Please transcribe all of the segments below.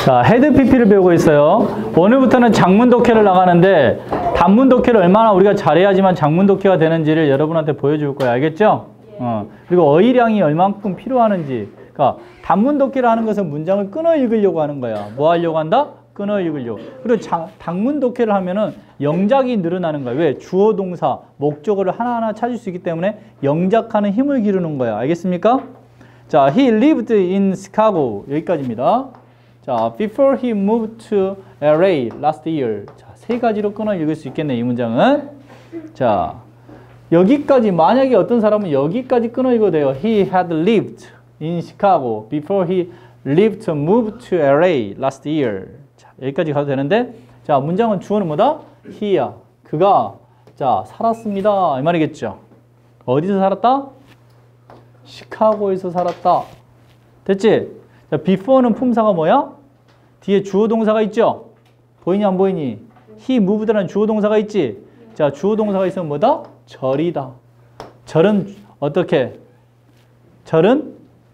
자, 헤드 PP를 배우고 있어요. 오늘부터는 장문 독해를 나가는데 단문 독해를 얼마나 우리가 잘해야지만 장문 독해가 되는지를 여러분한테 보여줄 거예요. 알겠죠? 그리고 어휘량이 얼만큼 필요하는지. 그러니까 단문 독해를 하는 것은 문장을 끊어 읽으려고 하는 거야. 뭐 하려고 한다? 끊어 읽으려고. 그리고 단문 독해를 하면은 영작이 늘어나는 거야. 왜? 주어, 동사, 목적어를 하나하나 찾을 수 있기 때문에 영작하는 힘을 기르는 거야. 알겠습니까? 자, he lived in Chicago. 여기까지입니다. 자, before he moved to LA last year. 자, 세 가지로 끊어 읽을 수 있겠네, 이 문장은. 자, 여기까지, 만약에 어떤 사람은 여기까지 끊어 읽어도 돼요. He had lived in Chicago before he moved to LA last year. 자, 여기까지 가도 되는데, 자, 문장은 주어는 뭐다? he야. 그가, 자, 살았습니다. 이 말이겠죠. 어디서 살았다? 시카고에서 살았다. 됐지? 자, before는 품사가 뭐야? 뒤에 주어 동사가 있죠? 보이니 안 보이니? he moved라는 주어 동사가 있지? 자, 주어 동사가 있으면 뭐다? 절이다. 절은 어떻게? 절은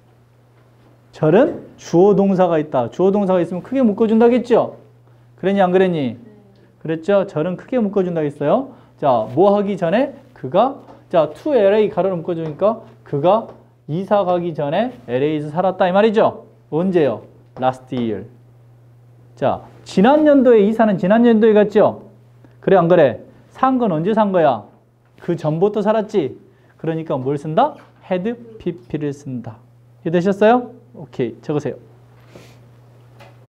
주어 동사가 있다. 주어 동사가 있으면 크게 묶어준다겠죠? 그랬니 안 그랬니? 그랬죠? 절은 크게 묶어준다겠어요? 자, 뭐 하기 전에? 그가, 자, to LA 가로로 묶어주니까 그가 이사 가기 전에 LA에서 살았다 이 말이죠? 언제요? last year. 자, 지난 연도에 이사는 지난 연도에 갔죠? 그래 안 그래? 산 건 언제 산 거야? 그 전부터 살았지? 그러니까 뭘 쓴다? had pp를 쓴다. 이해되셨어요? 오케이, 적으세요.